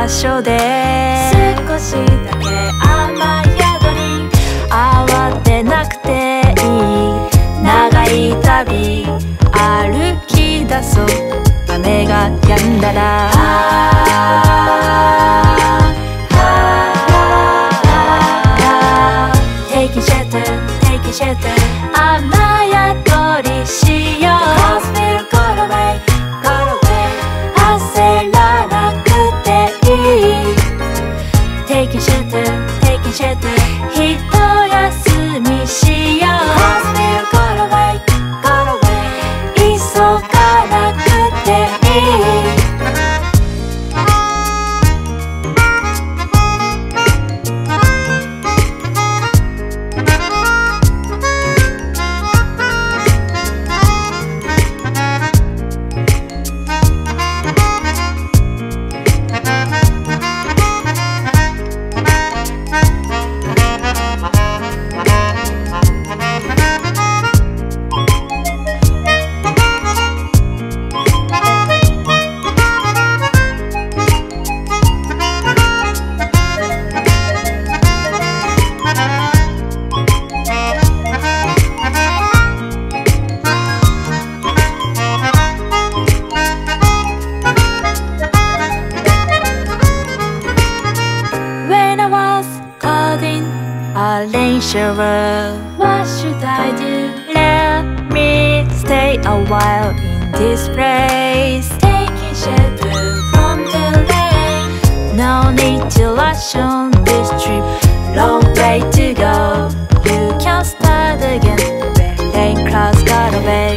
場所で少しだけ雨宿り、 慌てなくていい長い旅歩き出そう。雨が止んだらTake a shelter, take a shelter 雨宿りしよう。 Clouds will go away, go away 焦らなくていい Take a shelter, take a shelter 一休みしよう。 Clouds will go away, go away 急がなくていい。When I was caught in a rain shower, What should I do? let me stay a while in this place. Taking shelter from the rain. No need to rush on this trip, long way to go. You can start again when rain clouds got away.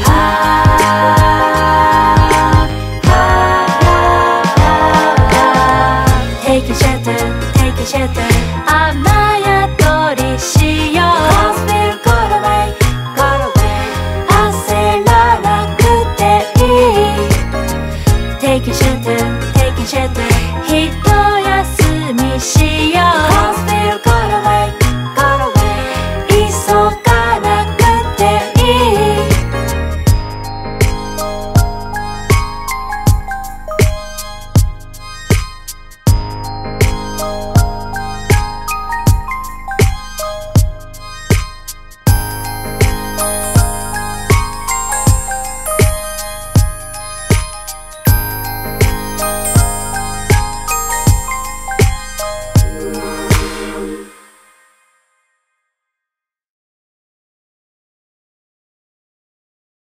Take a shelter, take a shelter